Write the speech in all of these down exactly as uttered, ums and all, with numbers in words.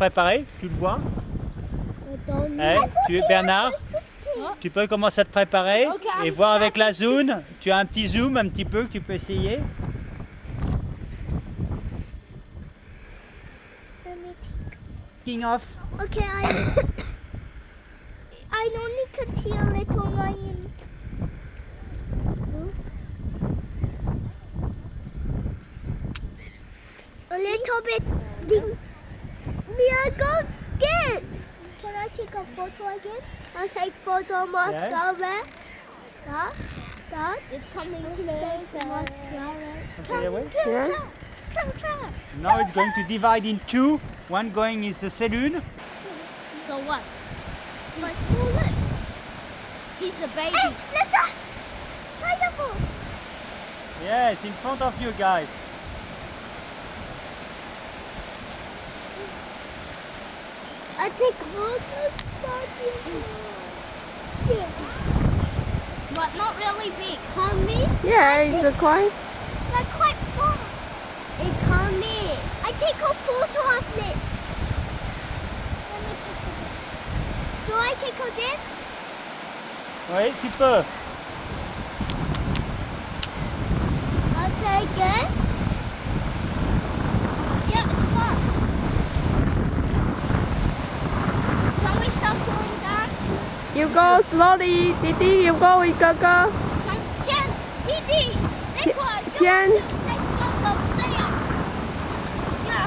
préparer, tu le vois. Hey, tu es Bernard, tu peux commencer à te préparer et voir avec la zone. Tu as un petit zoom un petit peu que tu peux essayer. King off. Okay, I I only could see a little line. A little bit. We are go get. Can I take a photo again? I'll take photo mascara. Yeah. That, that. It's coming closer. Okay, wait. Yeah. Come, come. Now it's going to divide in two. One going is the Selune. So what? My small lips. He's a baby. Hey, listen! Pineapple! Yes, in front of you guys. I take photos of you. But not really big. Coming? Yeah, it's a quite. They're quite far. It's coming. I take a photo of this. Do I take again? Oui, tu peux. I'll take it. Yeah, it's far. Can we stop going down? You go slowly, Didi. You go with Gaga. Chen, Didi, next one. Chen. Next one will stay up. Yeah.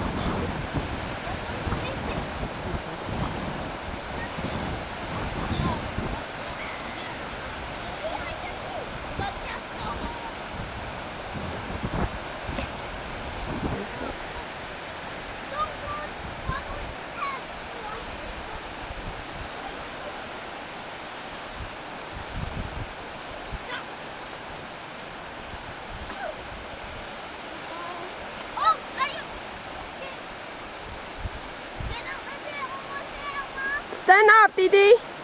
Stand up, Didi.